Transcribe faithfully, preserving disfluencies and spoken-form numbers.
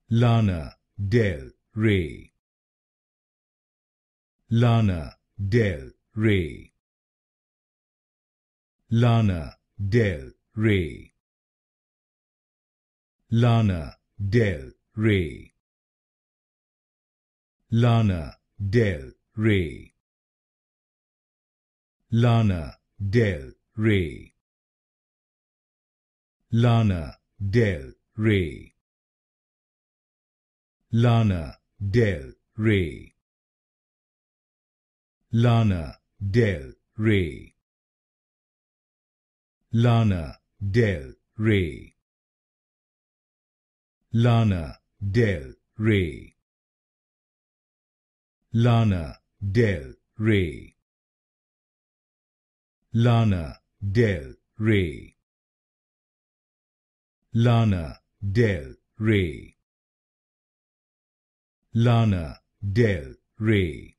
Lana Del Rey, Lana Del Rey, Lana Del Rey, Lana Del Rey, Lana Del Rey, Lana Del Rey, Lana Del Rey, Lana Del Rey, Lana Del Rey, Lana Del Rey, Lana Del Rey, Lana Del Rey, Lana Del Rey, Lana Del Rey, Lana Del Rey,